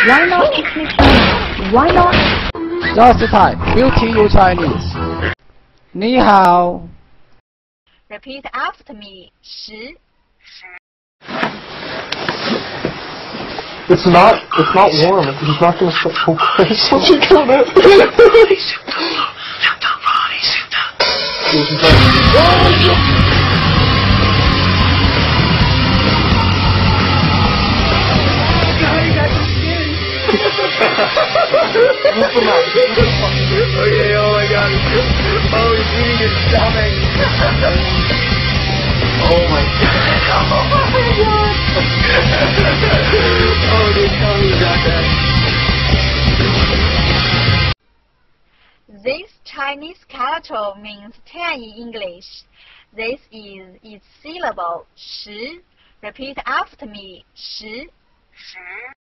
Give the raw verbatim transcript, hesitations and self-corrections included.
Why not speak Chinese? Why not? Just Thai, we'll teach you Chinese. 你好 Repeat after me. 十 It's not, it's not warm. He's not going to start cold ice. What's he gonna? Okay, oh my god. Oh, he's eating his stomach. Oh my god. Oh my god. Oh, they tell me about that. This Chinese character means ten in English. This is its syllable. 十 Repeat after me. 十